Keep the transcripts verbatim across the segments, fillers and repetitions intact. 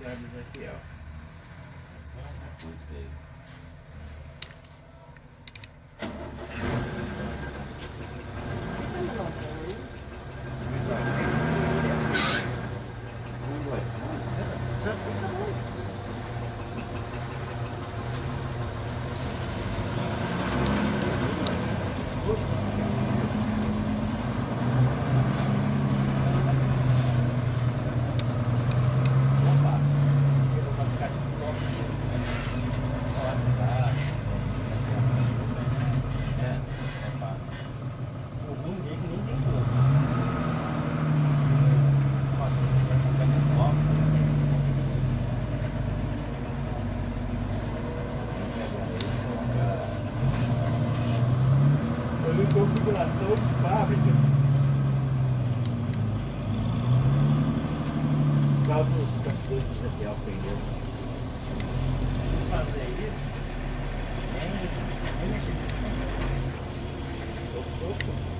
entrada do Ezequiel. Aconteceu. Configuração de fábrica. Cálculos das coisas do Ezequiel aprendeu. Fazer isso? Nem, nem mexer nisso. Opa, opa.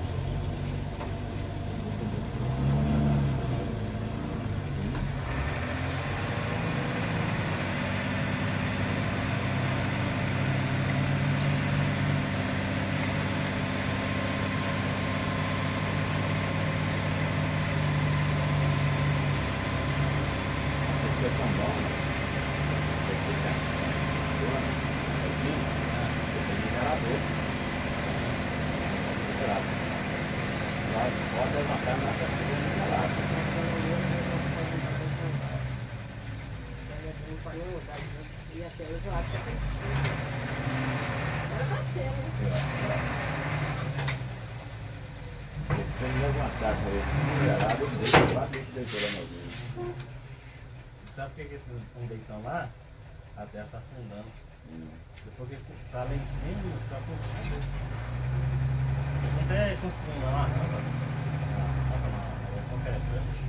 Sabe por que esses fundos estão lá? A terra está afundando. Hum. Depois que está lá em cima, está afundando. Eles estão até construindo lá uma rampa. Uma rampa não, é concretando.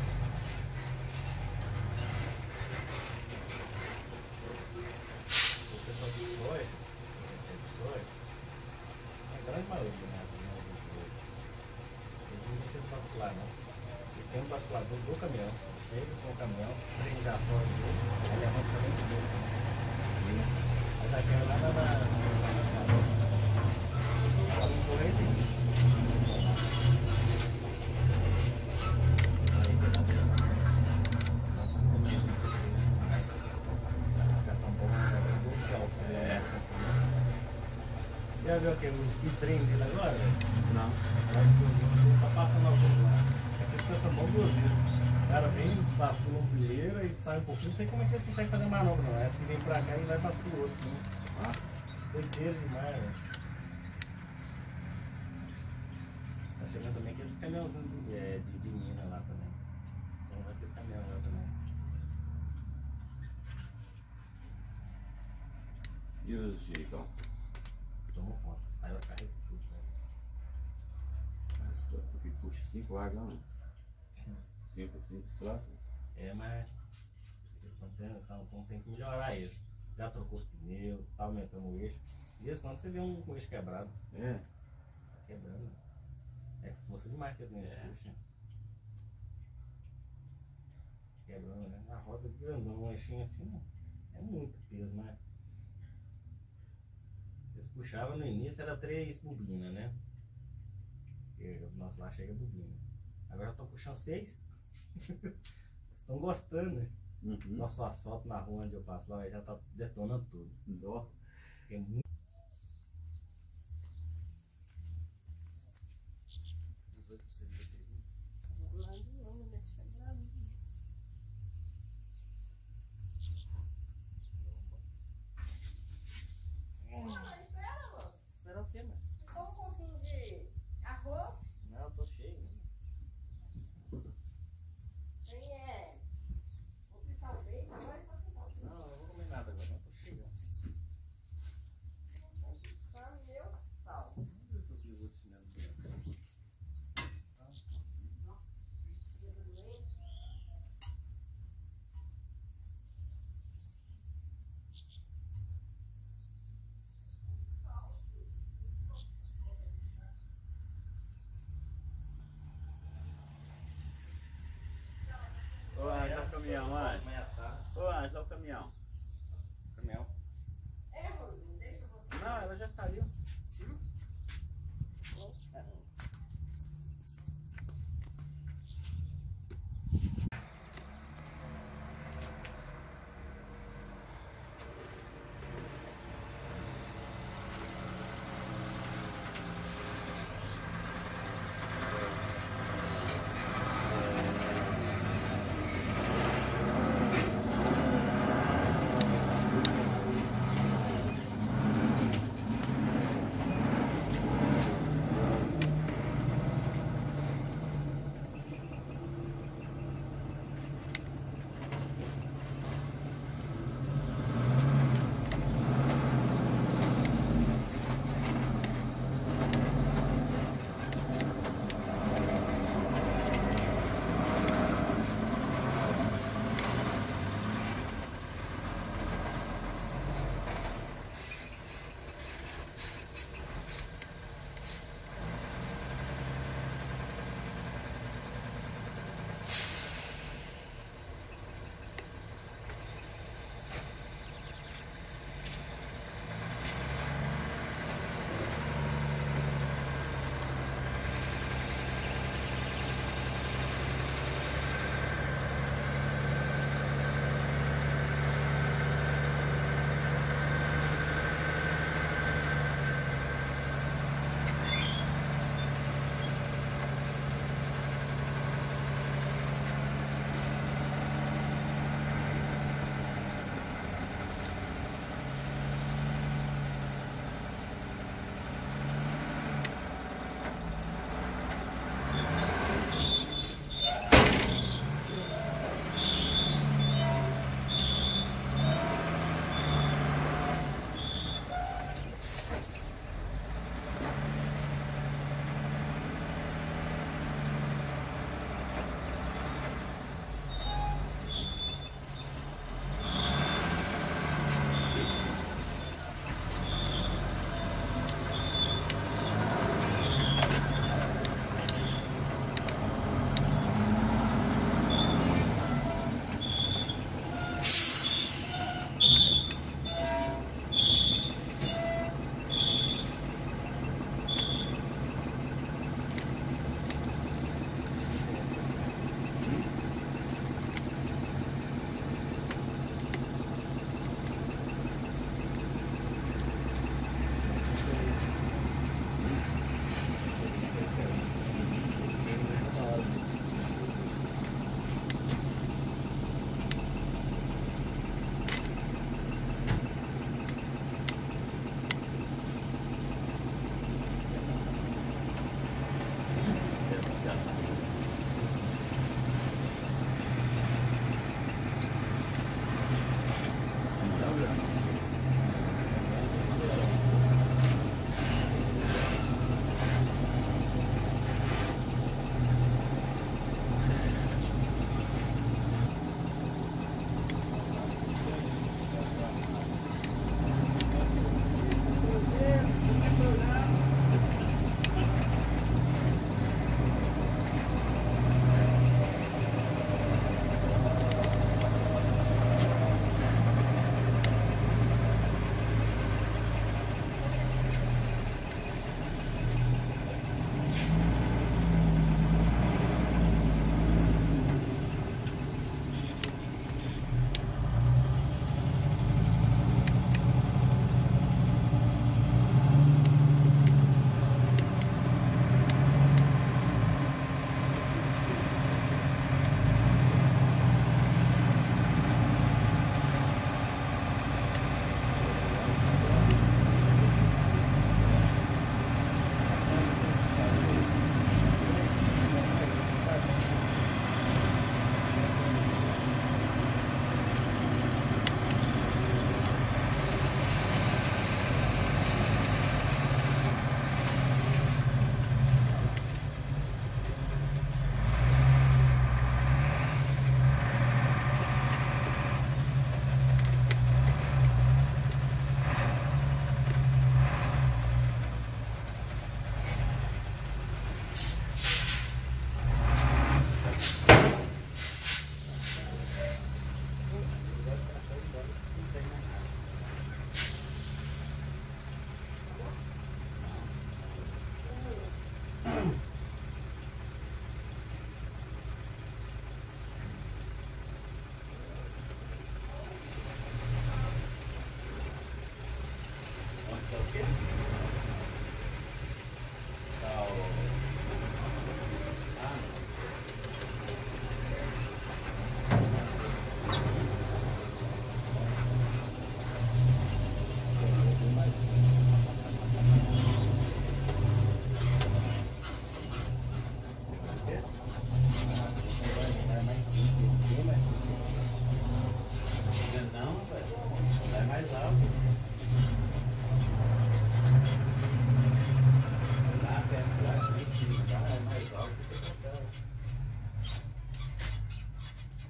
O pessoal que foi, esse foi, a grande maioria, né? Eles não deixam esse bascular, não. E tem um basculador do caminhão. Ele com o caminhão, ele já fora dele, aí levanta para dentro dele. Aí daqui a lá na corrente. Já viu aquele o trem dele agora? Não. Está passando algum lá. Aqui você pensa mão duas vezes. O cara vem, passa por uma fileira e sai um pouquinho, não sei como é que ele consegue fazer manobra não. Essa que vem pra cá e vai passar pro outro, assim. Ah, doideira demais, velho. Tá chegando também aqui esses caminhãozinhos de, é, de, de mina lá também. São lá aqueles caminhões lá também. E os Chicão? Tomou conta, saiu a carreta tudo, velho. Porque puxa cinco águas, não? cinco, cinco próximo. É, mas eles estão tendo, então tem que melhorar isso. Já trocou os pneus, tá aumentando o eixo. De vez em quando você vê um, um eixo quebrado. É. Tá quebrando. É força demais que ele é. Puxa. Quebrando, né? A roda grandão, um eixinho assim, é muito peso, né? Eles puxavam no início, era três bobinas, né? E nós lá chega bobina. Agora estão puxando seis. Estão gostando, né? Uhum. Nosso asfalto na rua onde eu passo lá já tá detonando tudo. Dó. É muito. Espera o quê, mano? Só um pouquinho de arroz? Não, eu tô cheio. Tem é. Vou fritar o bacon agora e faço o pão. Não, eu não vou comer nada agora, não tô cheio. saiu.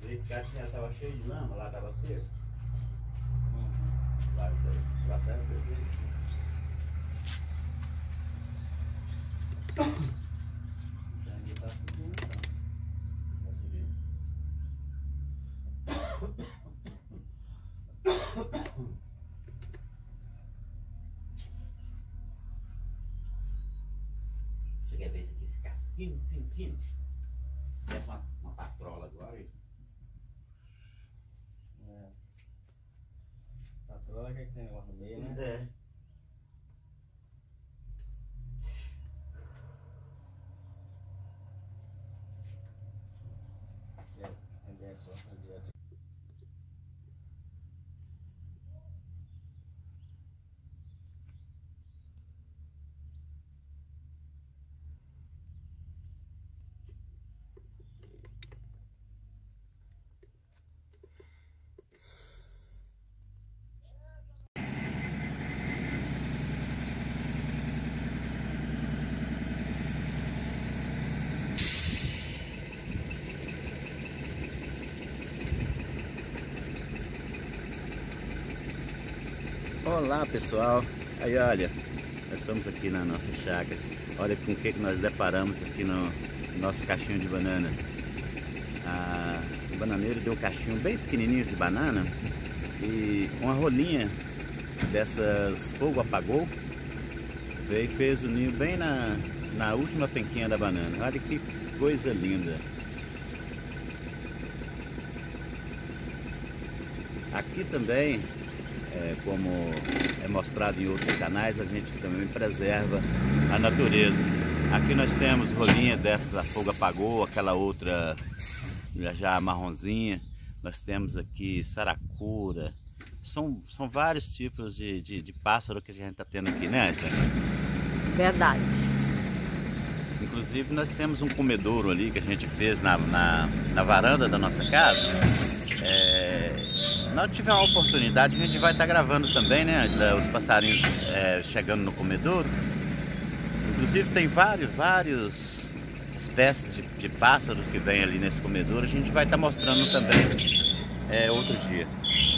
Falei que a caixa já tava cheia de lama, lá tava seco. Lá, lá serve perfeito. Já tá subindo então. Vai subir. Você quer ver isso aqui ficar fino, fino, fino? Parece uma, uma patrola agora. E... É. Patrola que é que tem negócio no meio, né? É. É, é só fazer a... Olá pessoal, aí olha, nós estamos aqui na nossa chácara, olha com o que, que nós deparamos aqui no nosso cachinho de banana. A, o bananeiro deu um cachinho bem pequenininho de banana e uma rolinha dessas fogo apagou, veio e fez o ninho bem na, na última penquinha da banana. Olha que coisa linda. Aqui também, É, como é mostrado em outros canais, a gente também preserva a natureza. Aqui nós temos rolinha dessa, a fogo apagou, aquela outra já marronzinha. Nós temos aqui saracura. São, são vários tipos de, de, de pássaro que a gente está tendo aqui, né, Angela? Verdade. Inclusive nós temos um comedouro ali que a gente fez na, na, na varanda da nossa casa. É... Nós tivemos a oportunidade, a gente vai estar gravando também, né, Angela, os passarinhos é, chegando no comedouro. Inclusive tem vários, vários espécies de, de pássaros que vem ali nesse comedouro. A gente vai estar mostrando também é, outro dia.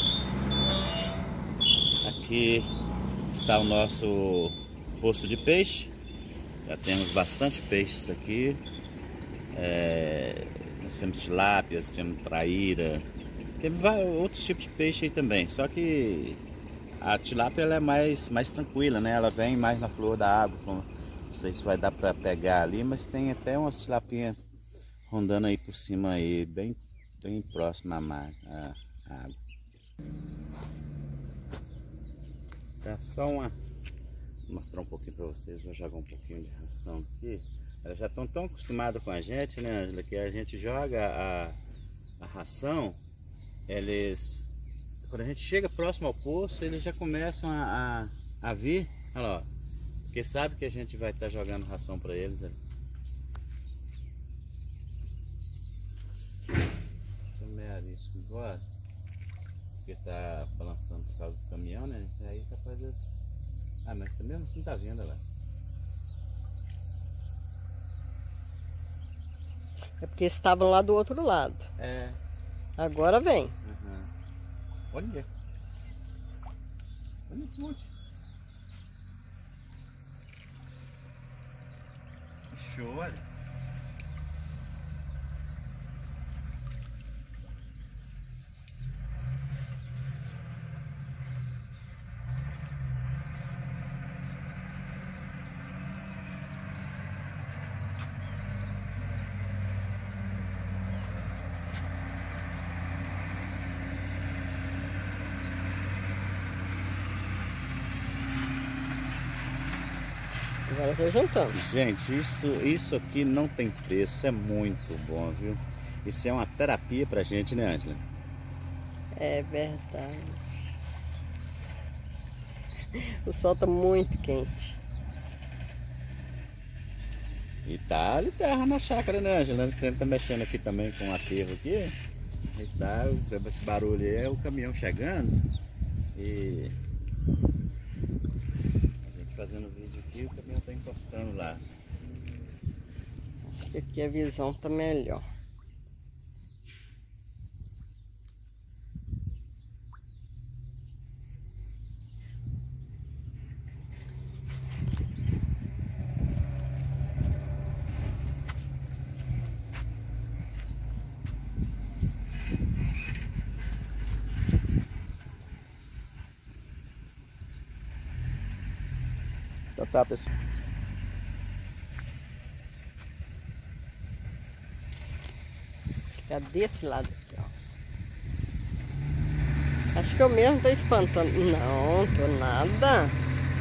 Aqui está o nosso poço de peixe. Já temos bastante peixes aqui. É, nós temos tilápias, temos traíra. Tem outros tipos de peixe aí também, só que a tilápia ela é mais, mais tranquila, né? Ela vem mais na flor da água, não sei se vai dar para pegar ali, mas tem até umas tilapinhas rondando aí por cima aí, bem, bem próximo à, mar, à, à água. Tá só uma, vou mostrar um pouquinho para vocês, vou jogar um pouquinho de ração aqui. Elas já estão tão acostumadas com a gente, né, Angela, que a gente joga a, a ração. Eles, quando a gente chega próximo ao poço, eles já começam a, a, a vir, olha lá, ó, porque sabe que a gente vai estar jogando ração para eles. Ó. Tomei arisco embora, porque tá balançando por causa do caminhão, né? Aí capaz de... Ah, mas também assim tá vendo, olha lá. É porque estavam lá do outro lado. É. Agora vem. Uhum. Olha. Olha que monte. Show, olha. Agora tá juntando. Gente, isso, isso aqui não tem preço, é muito bom, viu? Isso é uma terapia pra gente, né, Angela? É verdade. O sol tá muito quente. E tá ali terra na chácara, né, Angela? Nós estamos mexendo aqui também com o aterro aqui. E tá, esse barulho aí é o caminhão chegando. E a gente fazendo vídeo aqui, o caminhão tá encostando lá. Acho que aqui a visão tá melhor. tá, pessoal. Fica desse lado aqui, ó. Acho que eu mesmo tô espantando. Não, tô nada.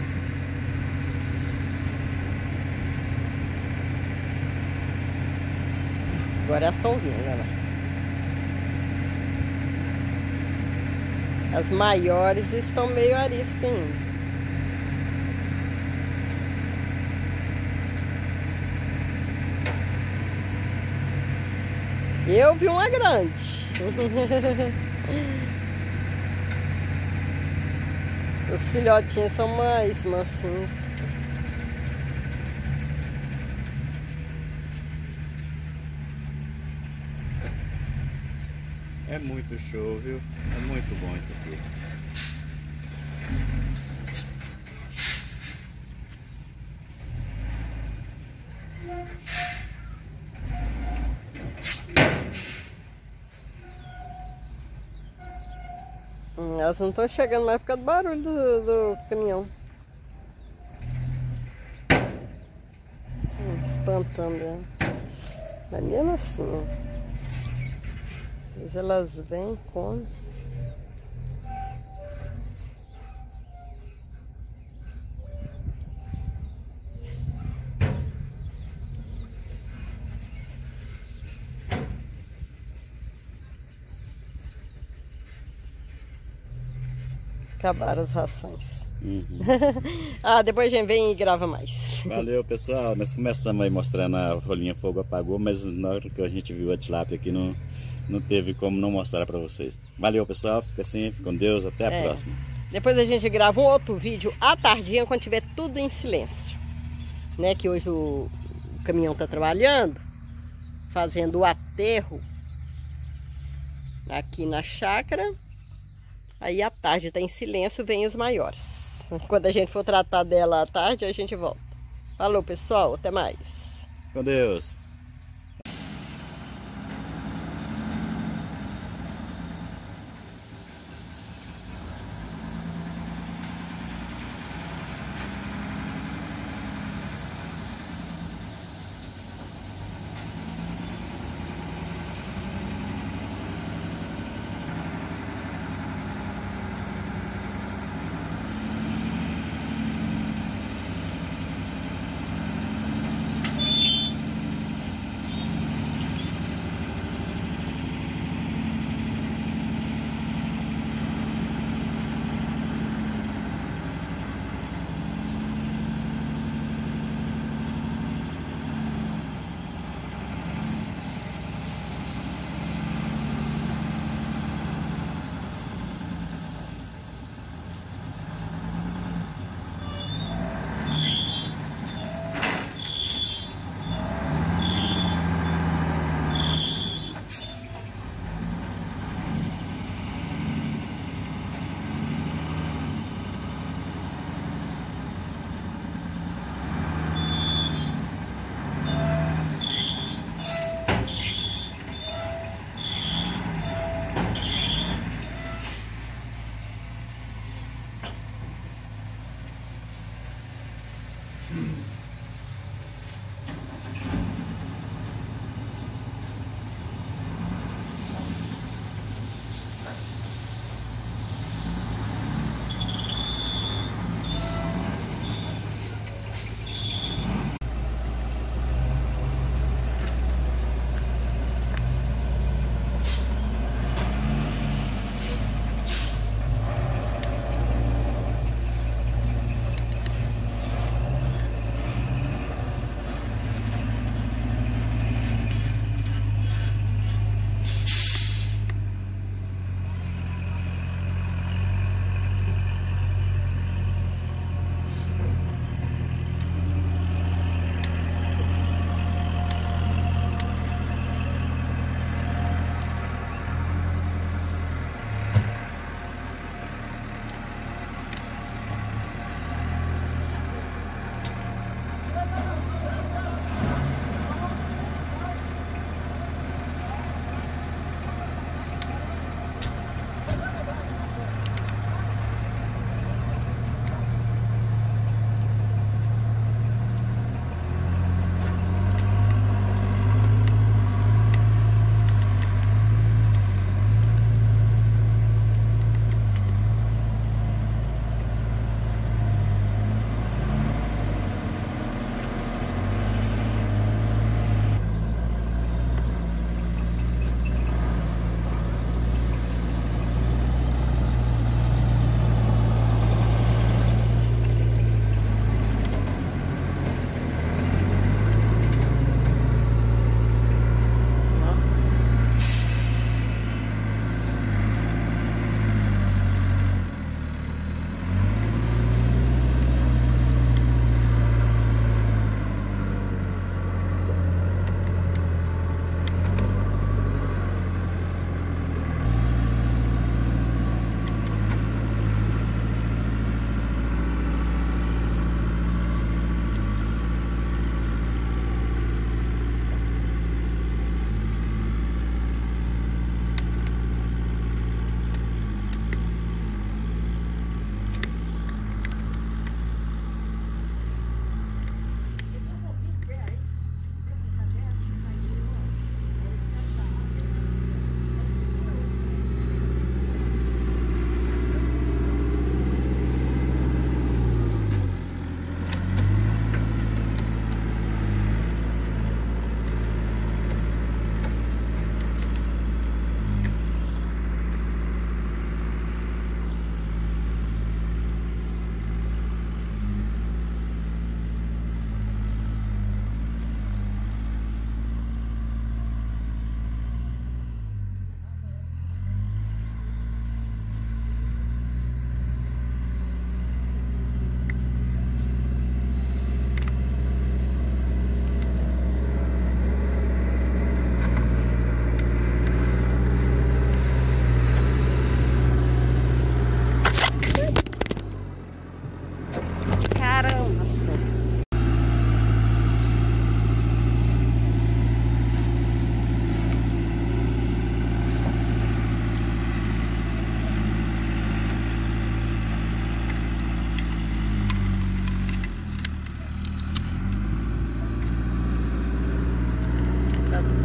Agora elas estão vindo, olha lá. As maiores estão meio ariscas ainda. Eu vi uma grande. Os filhotinhos são mais mansinhos. É muito show, viu? É muito bom isso aqui. Hum, elas não estão chegando mais por causa do barulho do, do caminhão. Hum, espantando ela. Mas mesmo assim, ó. Às vezes elas vêm e comem. Acabaram as rações. Uhum. Ah, depois a gente vem e grava mais. Valeu, pessoal. Nós começamos aí mostrando a rolinha fogo apagou, mas na hora que a gente viu a tilápia aqui não, não teve como não mostrar para vocês. Valeu, pessoal. Fica assim, fica com Deus. Até a É. próxima. Depois a gente grava um outro vídeo à tardinha, quando tiver tudo em silêncio. Né? Que hoje o, o caminhão tá trabalhando, fazendo o aterro aqui na chácara. Aí à tarde tá em silêncio, vem os maiores. Quando a gente for tratar dela à tarde, a gente volta. Falou, pessoal. Até mais. Com Deus.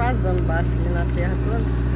quase dando baixo ali na terra toda.